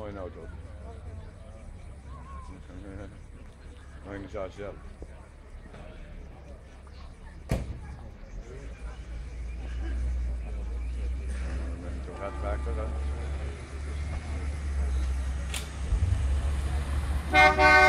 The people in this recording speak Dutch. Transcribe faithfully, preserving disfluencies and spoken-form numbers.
mooie auto. Organisatie zelf. Toch gaat het achter.